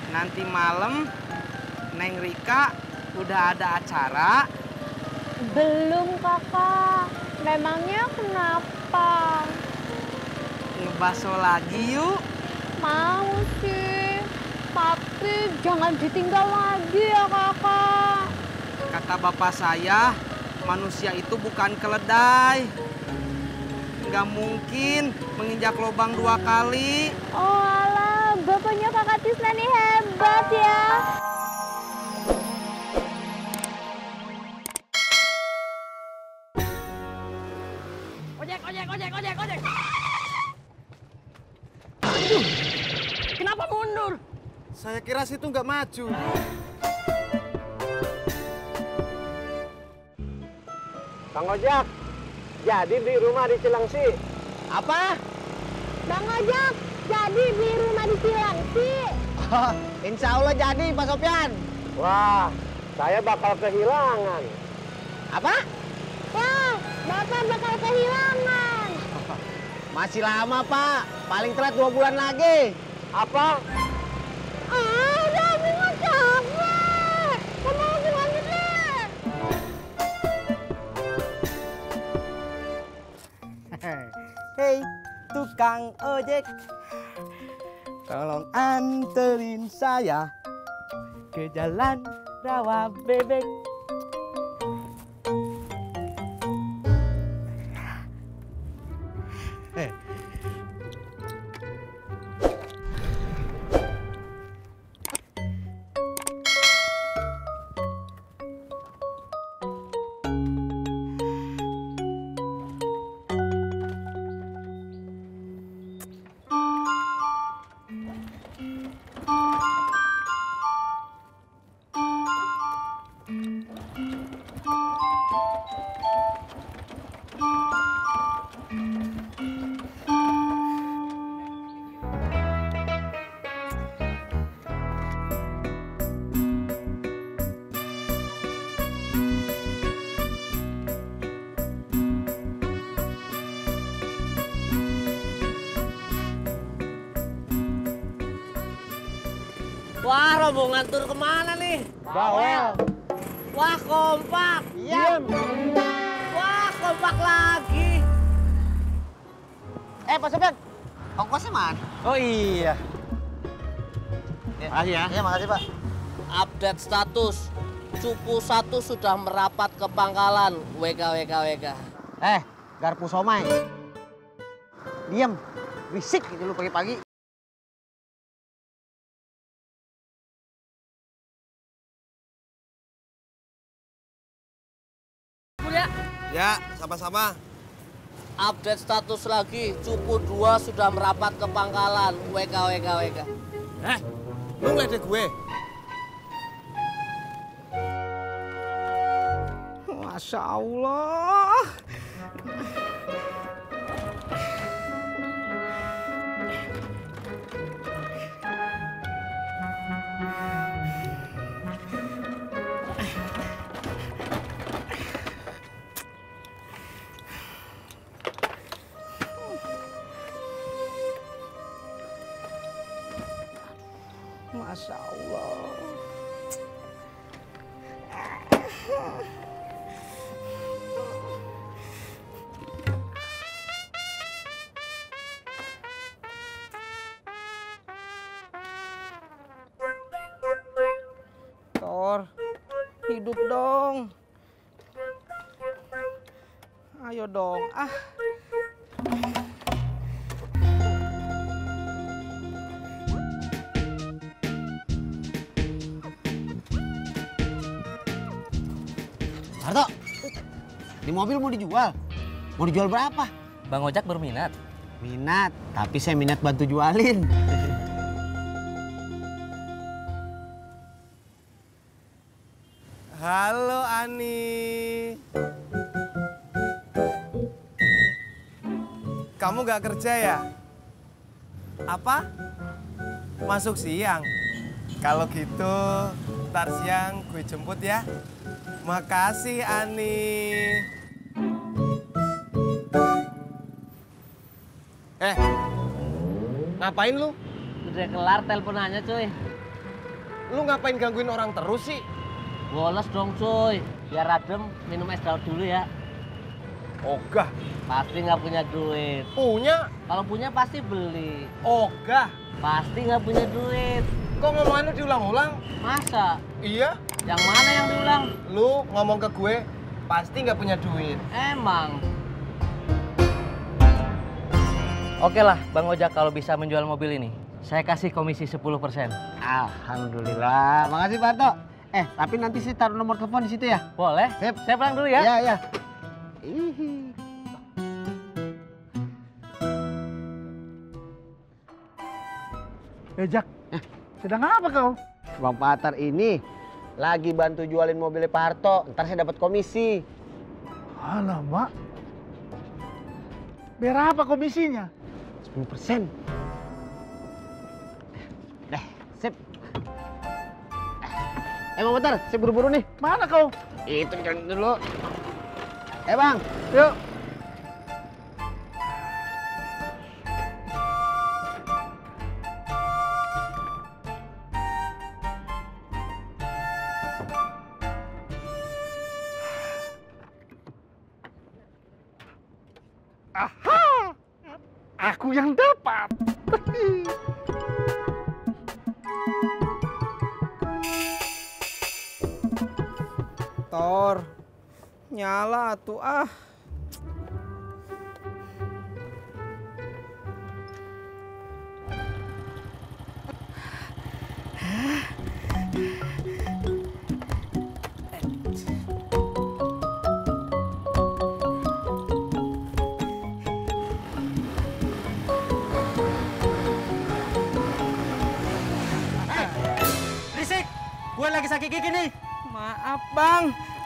Nanti malam Neng Rika udah ada acara? Belum, Kakak. Memangnya kenapa? Ngebaso lagi yuk. Mau sih, tapi jangan ditinggal lagi ya, Kakak. Kata bapak saya, manusia itu bukan keledai. Nggak mungkin menginjak lubang 2 kali. Oh alah, bapaknya Kakak Tisna nih hebat ya. Ojek. Aduh, kenapa mundur? Saya kira situ nggak maju. Bang Ojak, jadi beli rumah di Cilengsi. Apa? Bang Ojak, jadi beli rumah di Cilengsi. Oh, insya Allah jadi, Pak Sopyan. Wah, saya bakal kehilangan. Apa? Wah, Bapak bakal kehilangan. Masih lama, Pak. Paling telat 2 bulan lagi. Apa? Udah bingung capek. Kamu lagi lanjut deh. Hei, tukang ojek, tolong anterin saya ke jalan rawa bebek. Wah, rombongan tur kemana nih? Bawel. Wah, kompak. Diam. Wah, kompak lagi. Pak Sopyan, ongkosnya mana? Oh iya. Makasih ya. Iya, makasih, Pak. Update status. Cupu 1 sudah merapat ke pangkalan. WK. Garpu somai. Diam. Berisik gitu lu pagi-pagi. Ya, sama-sama. Update status lagi. Cupu 2 sudah merapat ke pangkalan. WK. Lu ngeledek gue? Masya Allah. Masya Allah. Tor, hidup dong. Ayo dong, Harto, di mobil mau dijual. Mau dijual berapa? Bang Ojak berminat. Minat, tapi saya minat bantu jualin. Halo Ani. Kamu gak kerja ya? Apa? Masuk siang? Kalau gitu, ntar siang gue jemput ya. Makasih Ani. Ngapain lu? Udah kelar teleponannya, cuy. Lu ngapain gangguin orang terus sih? Boles dong cuy, biar adem minum es dawet dulu ya. Ogah. Pasti nggak punya duit. Punya? Kalau punya pasti beli. Ogah. Pasti nggak punya duit. Kok ngomongan lu diulang-ulang? Masa? Iya. Yang mana yang diulang? Lu ngomong ke gue, pasti nggak punya duit. Emang. Oke lah, Bang Ojak kalau bisa menjual mobil ini, saya kasih komisi 10%. Alhamdulillah. Makasih Pak Harto. Tapi nanti saya taruh nomor telepon di situ ya. Boleh? Sip. Saya pulang dulu ya. Iya, iya. Ihi. Jak, sedang apa kau? Bang Patar ini lagi bantu jualin mobilnya Pak Harto. Ntar saya dapat komisi. Alamak. Berapa komisinya? 10%. Deh, sip. Bang Patar, saya buru-buru nih. Mana kau? Itu jalan dulu. Bang. Yuk. Aha! Aku yang dapat. Tor, nyala tuh ah. Berisik, gue lagi sakit gigi nih. Maaf bang.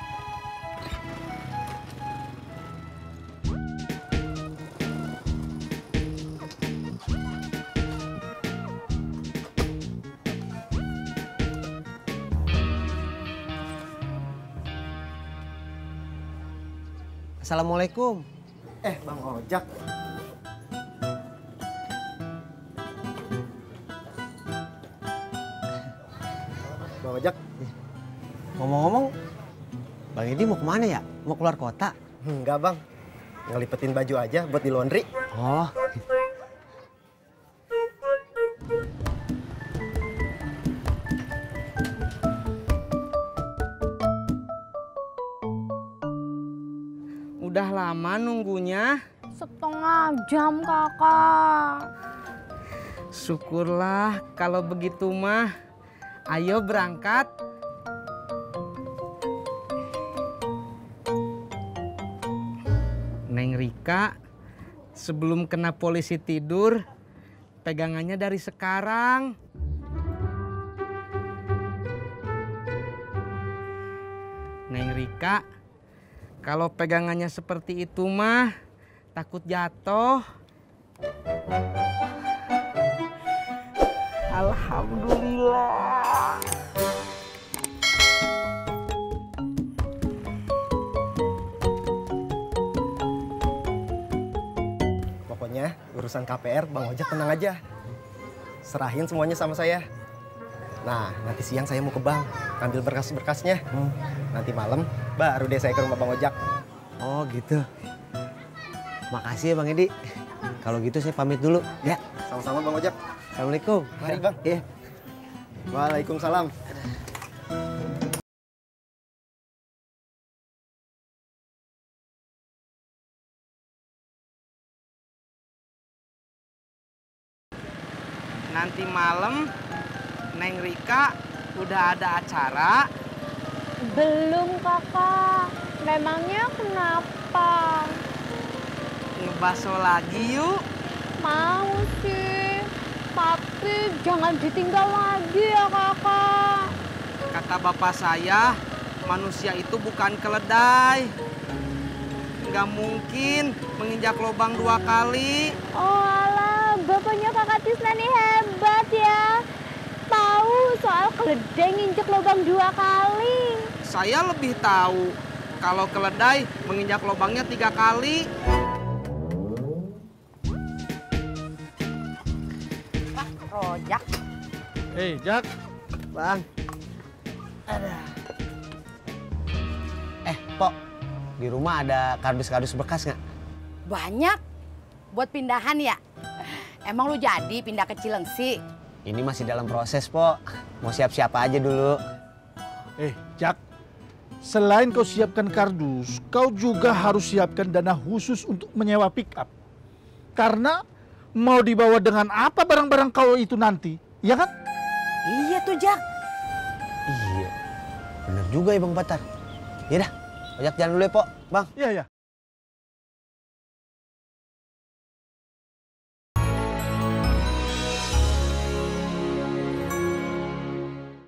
Assalamualaikum. Bang Ojak. Bang Ojak, Ngomong-ngomong, Bang Edi mau kemana ya? Mau keluar kota? enggak bang. Ngelipetin baju aja buat di laundry. Oh. Udah lama nunggunya. Setengah jam kakak. Syukurlah kalau begitu mah. Ayo berangkat. Neng Rika, sebelum kena polisi tidur, pegangannya dari sekarang. Neng Rika, kalau pegangannya seperti itu mah takut jatuh. Alhamdulillah. Pokoknya urusan KPR Bang Ojak tenang aja. Serahin semuanya sama saya. Nah, nanti siang saya mau ke bank, ambil berkas-berkasnya. Nanti malam baru deh saya ke rumah Bang Ojak. Oh gitu. Makasih ya Bang Edi. Kalau gitu saya pamit dulu ya. Sama-sama Bang Ojak. Assalamualaikum. Mari Bang. Iya. Waalaikumsalam. Nanti malam Neng Rika udah ada acara. Belum kakak. Memangnya kenapa? Ngebaso lagi yuk. Mau sih. Tapi jangan ditinggal lagi ya kakak. Kata bapak saya, manusia itu bukan keledai. Nggak mungkin menginjak lubang 2 kali. Oh alah, bapaknya kakak Tisna nih hebat ya. Tahu soal keledai nginjek lubang 2 kali. Saya lebih tahu kalau keledai menginjak lubangnya 3 kali. Rojak. Hei, Jak. Bang. Pok, di rumah ada kardus-kardus bekas nggak? Banyak buat pindahan ya. Emang lu jadi pindah ke Cilengsi? Ini masih dalam proses, Pok. Mau siap-siap aja dulu. Jak, selain kau siapkan kardus, kau juga harus siapkan dana khusus untuk menyewa pick up. Karena mau dibawa dengan apa barang-barang kau itu nanti, ya kan? Iya tuh Jak. Iya, bener juga ya Bang Patar. Yaudah, ojek jalan dulu ya, Pok. Bang. Iya, ya.